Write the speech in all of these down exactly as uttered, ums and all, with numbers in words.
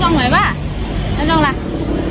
trong mày ba nó trong là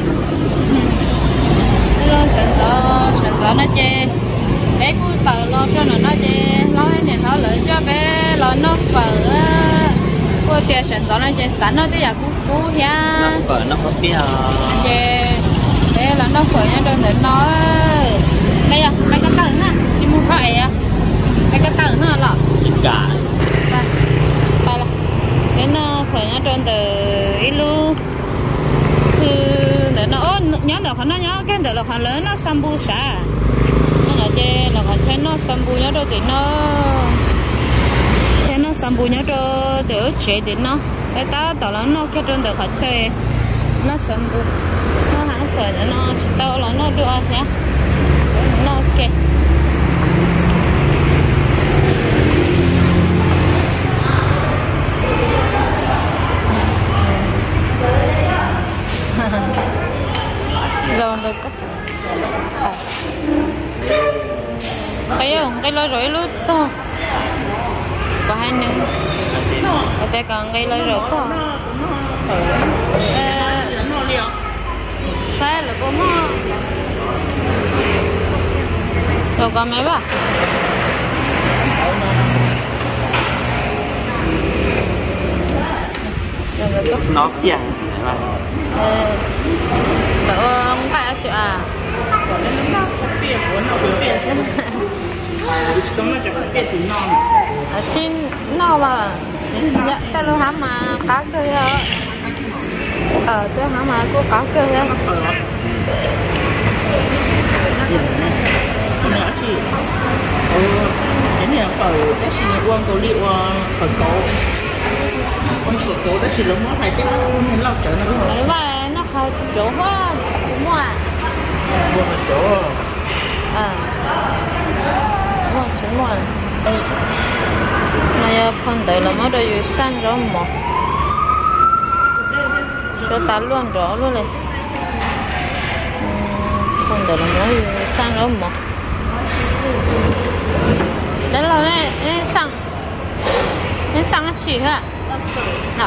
nó sẵn đó sẵn đó nó chê bé cứ tự lo cho nó nó chê lo cái này nó lợi cho bé lo nó phở cô tiền sẵn đó nó chê sẵn nó tới giờ cú cú ha nó phở nó có bia chê bé là nó phở nhá đơn để nó đây à mấy cái tầng ha chỉ mua phải à mấy cái tầng ha lọ thịt gà phải là cái nó phở nhá đơn từ ít luคือเดี๋ยวnó nhớ đượcเขาnó nhớ cáiเดี๋ยวเราเขาlớn nó sambu sa nó là chơi là họ thấy nó sambu nhớ đâu thì nó thấy nó sambu nhớ đâu để chế thì nó cái ta tao nó nó cái trong được họ chơi nó sambu nó hãng phở nó chỉ tao là nó đưa nhá nó ok rồi được à. Cái không cái lối rồi lúc to có hai nữa ở đây còn cái lối rồi to sai là có mà rồi còn mấy bà nó bia này ờ ông tại chị à ở trên nó mà dạ cái lô hả mà cá cơ ở cái hả mà cô cá cơ á cái này phở cái gì uống có liệu phở cổ con phở cổ cái gì nó phải cái nó lọc trở nó đấy mà nó khó chỗ quá đúng không ạ mua một chỗ à mua chỗ mua này phần tới là mới được sang rồi mà số tám luôn rõ luôn này phần tới là mới sang rồi mà đấy là này sang nên sang cái gì hả nào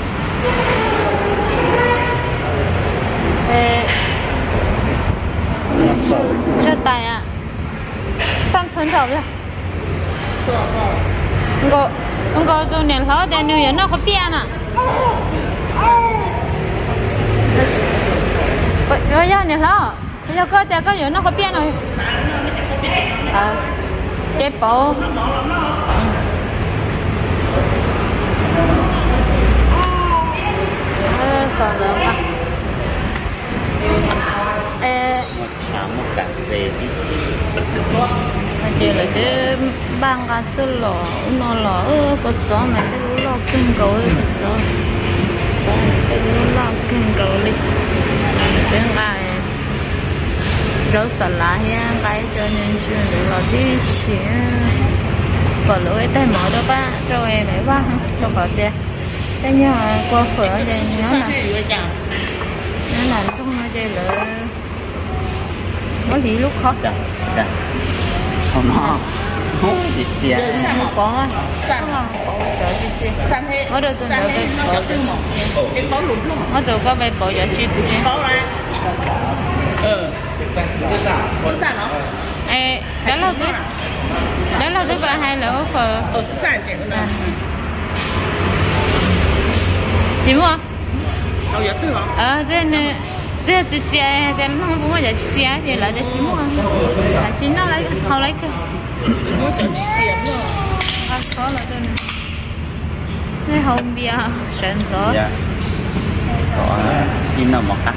这单呀，上村头了。我我做年头的牛人那个变了。我我要年头，我要个的个人那个变了。啊，这包。呃，搞得吧。Ê, một cháo một cà phê đi mà chỉ là cái băng cá chua lò nó lò có gió mà cái lú lò kinh cầu ấy có gió cái lú lò kinh cầu đi cái ngày rau salad ha cái cho nên chuyện để lò đi xỉa còn lối tay mở đó ba rồi em mấy ba cho khỏi tiền cái nhớ qua phở đây nhớ là nhớ là trong nó đây là có gì lúc khó dạ dạ không nó hút gì xìa không có á có được tôi được cái bỏ có được có phải bỏ giờ chi chi ờ có sẵn nó ê đó là cái đó là cái bà hai là phở ở sẵn chị nữa chị mua đâu giờ tư hả ờ thế này这直接在那不我就直接就来得及么？还是那来好来个？ 我想去点了。 啊，错了真的。你後邊啊上咗。 dạ có in nào một cắt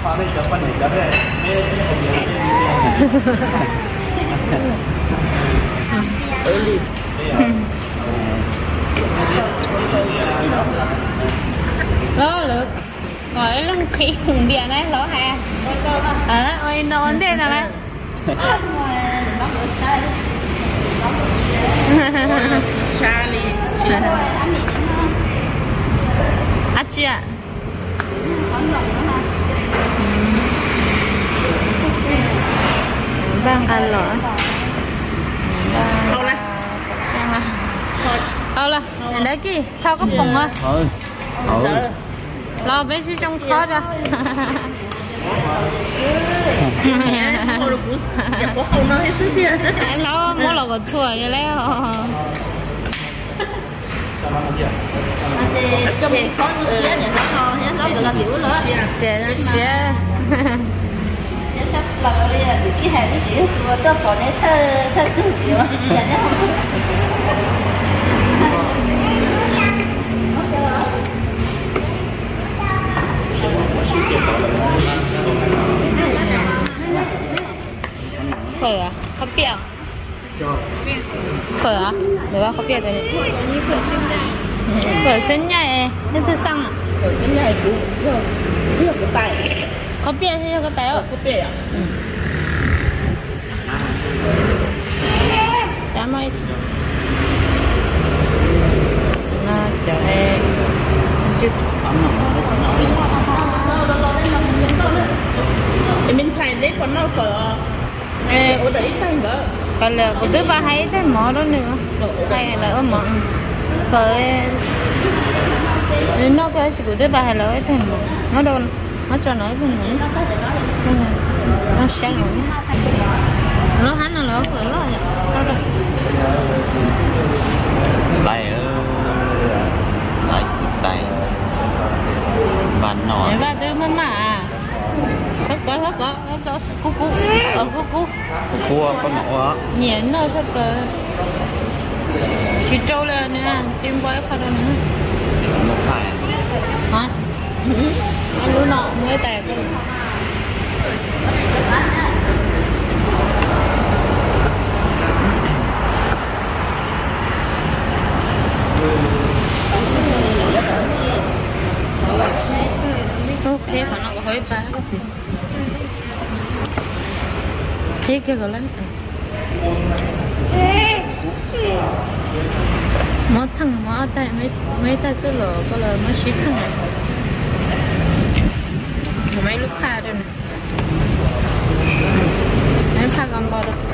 Lo được. Rồi lưng khí cùng bia đấy lỗ ha. À ơi nó ổn thế nào đấy. Xa đi. À chị ạ. Bang cái lỗ. Thôi này. Thôi là, này đấy kì, thao cấp cùng á. thôi thôi lo bé chứ trong khó ra Cô được cũng nhà có không nói hết sức tiền. lo mỗi lần còn chua vậy đấy trong cái khó nó xé này nó to nhé, nó gọi là tiểu lớn. xé xé Sắp là bây giờ cái hàng cái gì của tôi còn đấy thơ thơ tư kiểu chả nhớ không. phở à có bẹo phở à để ba có bẹo rồi phở xinh nhảy nên thư xăng Ở cái nhà cũng rất là cái tay. có bẹo hay có téo Có bể à? đã mày nó trời chứ Thì mình xài đấy còn nó phở. Ê, ở đấy xài nữa. cái là của đứa ba hay thế mỏ đó nữa hay là ở mỏ phở nó cái chỉ của đứa ba hay là ở thế mỏ nó đâu nó cho nó bên nữa nó sáng rồi nó hắn là nó phở nó nhỉ nó đâu tay tay tay bàn nọ để ba đứa mama à sắp có sắp có nó cho cú cú ở cú cú cua có nọ á nhẹ nó sắp rồi chị trâu lên nữa chim quay phải đâu nữa một phải hả anh lúa nọ mới tè cái ok phải nó có hơi ba cái gì thế kia gọi là mất thằng mất tay mấy mấy tay số lò có là mất xí thằng này mấy lúc pha đây này mấy pha gầm bò đâu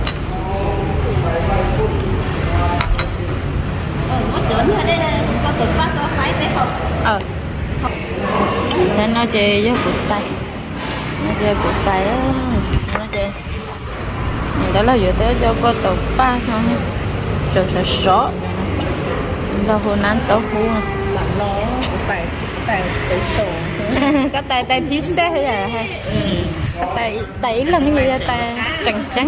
Ờ, nó chuẩn ở đây là có tự phát có phải phải không? ờ nên nó chơi với cụt tay nó chơi cụt tay á nó chơi đó là vừa tới cho cô tổ ba thôi rồi sẽ sót đâu hồ nan tàu hú Bạn nó tay tay tay sổ. cái tay tay phía xe thế à hay tay tay là như vậy tay trắng trắng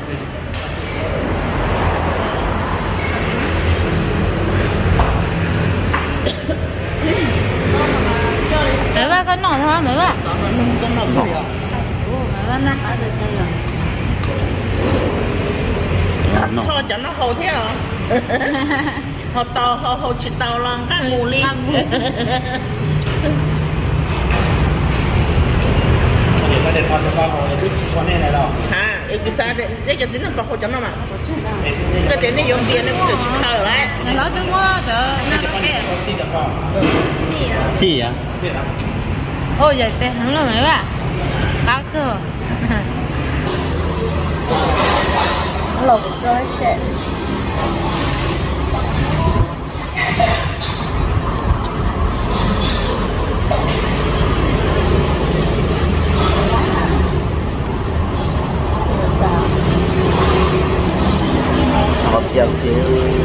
mẹ ba cái nọ thôi mẹ ba Nó nâng con nọ rồi. mẹ ba nát ở đây rồi nọ Thôi cho nó hầu thế à? Hầu tàu hầu hầu chỉ tàu là các ngủ đi. Để để con cho con rồi cứ con này này đâu. À, cái sao đấy, cái cái chính là bảo hầu cho nó mà. Cái tiền này dùng tiền nó cũng được chịu khởi lại. nhà nó tương quá trời nó nó kẹt Con xin cho con. chỉ á ôi vậy tiền hắn là mấy bạn cá cơ lộc rồi sẽ hộp dầu kiểu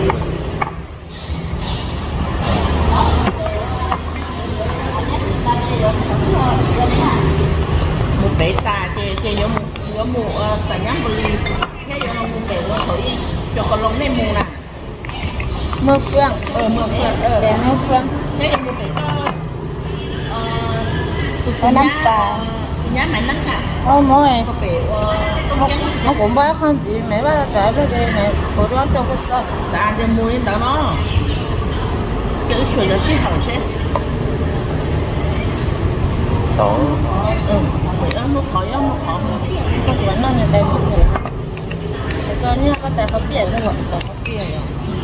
Một bé ta thì thì giống giống mù phải nhắm một ly. Cái giống mù bé nó thổi cho con lông này mù nè. mưa phương Ờ mù phượng ờ. để mưa phương Cái giống mù bé to. ở năm bà Thì nhá mày nắng à. ô mỗi Có bé công nhân. nó cũng bao không chỉ mấy ba trái bây giờ mẹ cố đoán cho con sao Ta thì mù lên đó nó. Cái chuyện là xí hỏng xí. tổ Ừ. Phải ăn nó khỏi ăn nó khỏi. con vẫn đang nhận đây một người coi như có tài pháp biển rồi tài pháp biển rồi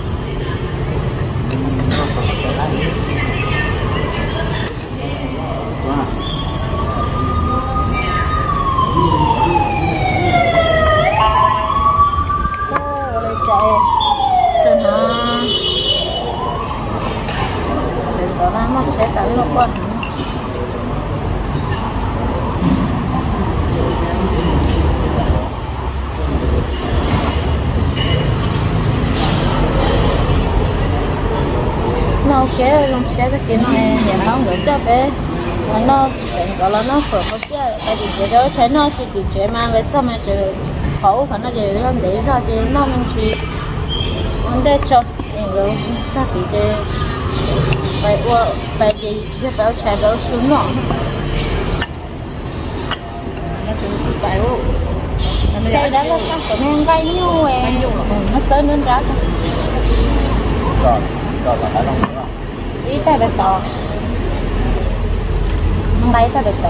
ô đây chạy cho nó để cho nó mất sẽ tận nó qua nó kéo lòng xe cái kia nó nhà nó người cho bé mà nó cái gọi là nó phở có chứ tại vì cái đó thấy nó sẽ bị chế mà về sau mà chờ khẩu phải nó giờ nó để ra thì nó mình chỉ vấn đề cho những cái sao thì cái phải qua phải gì chưa bảo chạy bảo xuống nó tại ô xe đó là sao có men gai nhu ấy nó tới nên ra rồi rồi là phải lòng nữa ý ta bị to không lấy ta bị to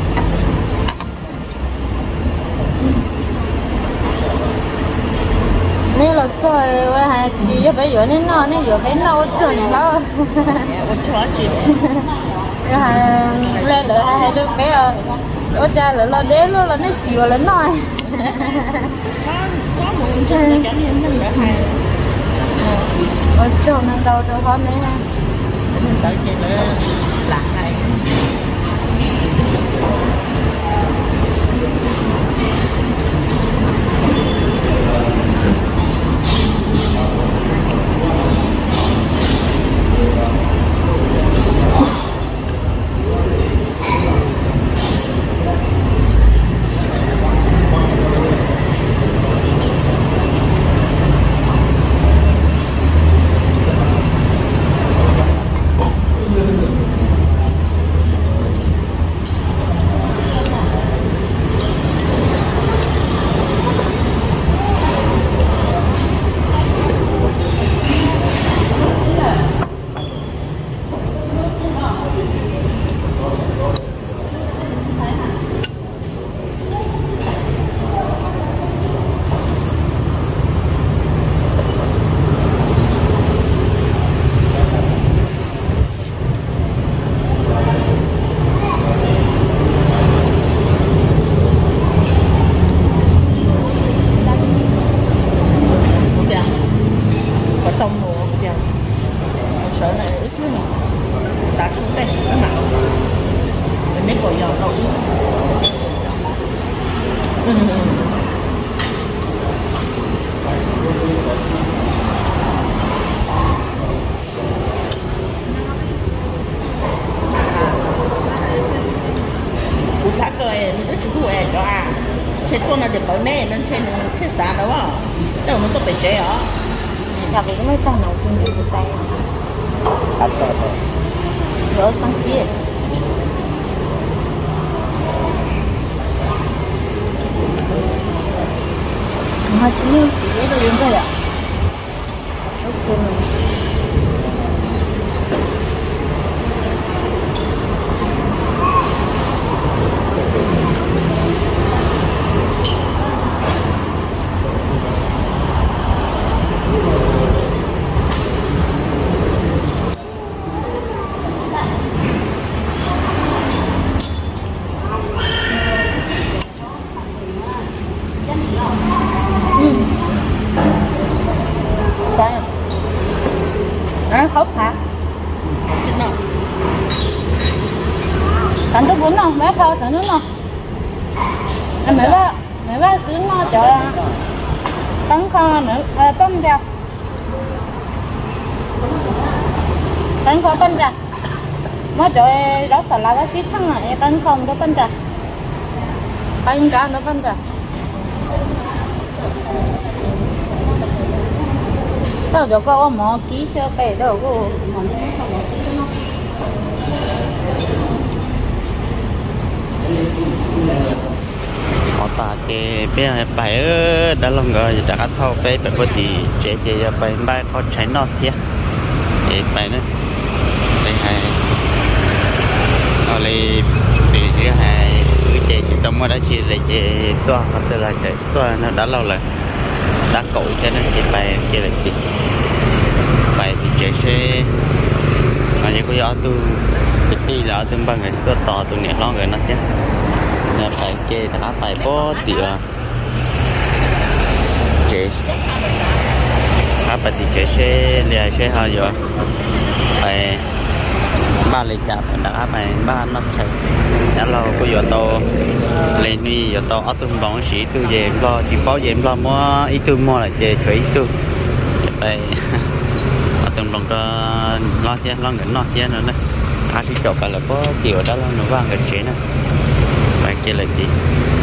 nếu là chơi với hai chị cho bé vừa nên nó nên vừa bé nó chơi này đó ô chó chị rồi hai lên đợi hai đứa bé ơi ô cha lại lo đế luôn là nó xìu lên nói có muốn chơi nó chẳng nên mình đã hay ô cho nên đâu đâu có mấy ha mình tới chị nữa là hay gặp cái mấy tay nấu chung với tay ăn rồi rửa sang kia mà chỉ chỉ để đồ yên thôi ạ ok khóc hả? Xin nào. Thành tôi bún không? Bé phao thử nước không? Em mẹ ba, mẹ ba cứ nó chờ tấn kho nữa, à, tôm ra. Tấn kho tôm ra. Mới chờ đó xả lá cái xít thằng này, tấn không đó tôm ra. Tấn ra nó tôm ra. tao cho cô mỏ ký cho bé đâu cô họ ta cái bé bài ở đã lâu rồi đã cắt thâu bé bé có thì chế chế bài bài có trái nọ thế để bài nữa đây hay ở đây để cái hay cứ chế chế trong đó chỉ để chế toa hoặc là chế toa nó đã lâu rồi đã cội cho nên chế bài chế là gì bài thì chế sẽ mà như có gió tu cái đi là từng bằng người có to từng nhẹ lo người nó chứ là phải chế đã phải có tỉa chế các bạn thì chế sẽ liền sẽ how rồi phải ba lấy chả phải đã phải ba nó chạy nhớ lo có giờ tàu lên đi giờ tàu ở tụi bọn sĩ tôi về lo chỉ có về lo mua ít tôi mua là về thủy tôi vậy ở tụi bọn cho lo thế lo người lo thế nữa này ai chỉ chọn cái là có kiểu đó là nó vang cái chuyện này vậy kia là gì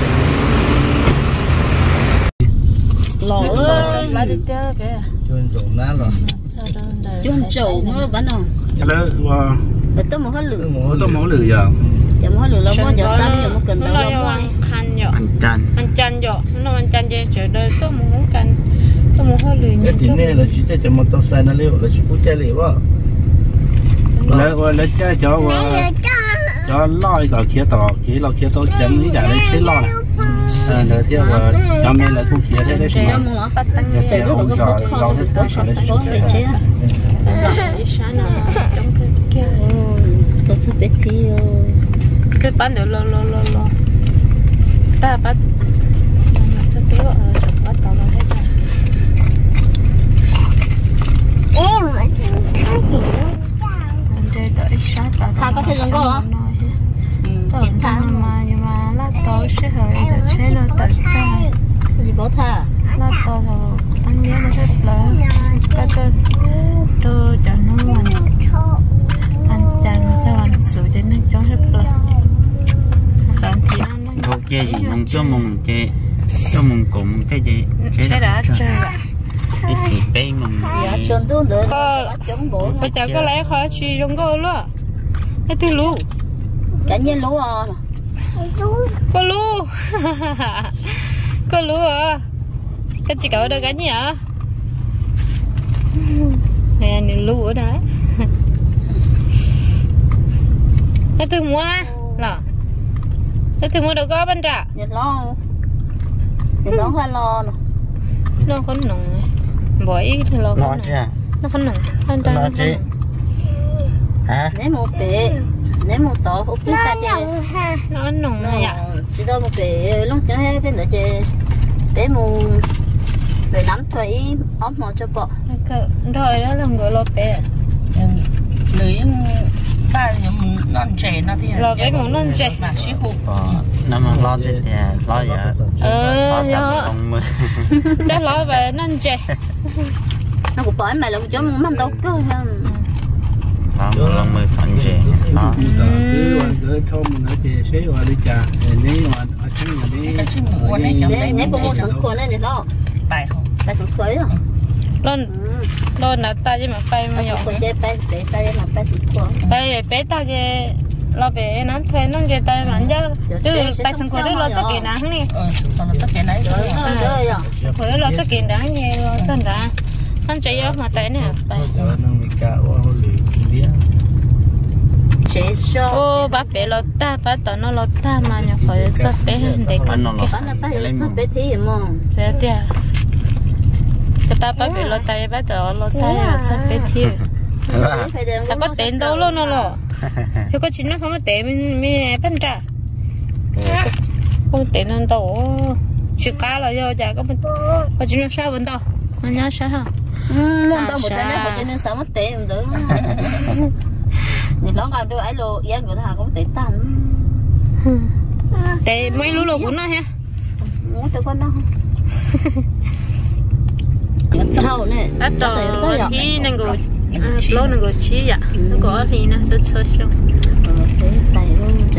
lỗ lại đi chơi kìa chuyên trộn ná rồi chun trộn nó bắn không cho nó qua phải tôi một hết lửa tôi món lửa giờ giờ một hết lửa lâu quá giờ xanh giờ một cần tao lâu quá khăn nhọ anh chăn anh chăn nhọ nó anh chăn về chờ đợi tôi muốn canh tôi muốn hơi lười nhất thì nè là chỉ cho một tao xài nó liệu là chỉ có chơi liệu á lấy qua lấy chơi cho qua cho loi cả kia tỏ kia loi kia tôi chẳng nghĩ đã lấy cái loi à để theo và cho nên là cũng kia thế đấy chơi không nó bắt tăng chơi lúc có có có khó thì tôi sẽ tăng bốn để chơi sáng nào trong cái kia tôi sẽ biết thì cái bán được lo lo lo lo ta bắt cho biết rồi chụp bắt tao là hết rồi chơi tới sát ta thà có thể dùng câu đó ừ thằng mà nhưng mà lát tối sẽ hơi để chế nó tới ta gì có thà lát tối thì tăng nhớ nó rất lớn cái tôi tôi cho nó mình anh chàng cho anh sửa cho nó cho rất lớn sản thì nó thuộc chơi gì mong cho mong chơi cho mong cùng cái gì cái đã chơi rồi cái thì bé mong dạ chôn tôi được chống bổ bây giờ có lẽ khỏi suy trong cô luôn cái thứ lú cả nhiên lú à có lú có lú à cái chị cậu đâu cái gì hả nè nè lú ở đấy cái thứ mua là cái thứ mua đâu có bên trà nhiệt lo nhiệt lo hoa lo nè nó có nồng bởi thì lo lo chứ nó có nồng bên trà lo chứ hả nếu một bể nếu một tổ úp lên ta chơi nó nồng này à chỉ đâu một bể lúc chơi hết thế nữa chơi để một bể nắm thủy ốm mò cho bọ rồi đó là người lo bể lưới ba những non trẻ nó thì lo bể một non trẻ mà xí hụt nó mà lo thì lo vậy ờ lo chắc lo về non trẻ nó cũng bởi mày là một chỗ mắm đâu cơ ha lo một lần mới chọn gì đó cứ cứ cho mình nói chuyện xí qua đi trà nếu mà ở trên là đi cái chim mua này chấm nếu nếu có một sẵn khuôn này thì lo bài không bài sẵn khởi rồi lo lo là ta chứ mà bay mà nhỏ còn chơi bay để tay mà bay sẵn khuôn bay bé ta chứ lo bé nắm thuê nó chơi tay mà nhá chứ bay sẵn khởi lo cho kiện đáng đi còn là tất cả đấy rồi khởi lo cho kiện đáng nhiều chân đã anh chạy vô mà tay nè bay ô bác bé lo ta bác tao nó lo ta mà nhỏ khỏi cho bé để con nó bác là bác là cho bé thì mà thế thì cái ta bác bé lo ta bác tao lo ta mà cho bé thì là có tiền đâu luôn nó lo thì có chuyện nó không có tiền mình mình bán trả không tiền hơn đâu chỉ cá là do chả có có chuyện nó sao vẫn đâu mà nhớ sao hả muốn đâu một tên đấy một tên sao mất tiền được thì nó làm đôi ấy lô yên của thằng cũng tệ tàn tệ mấy lú lô của nó ha muốn cho con nó sao nè đã cho thì năng够lô năng够吃呀，如果thì nó sẽ sơ sơ tay luôn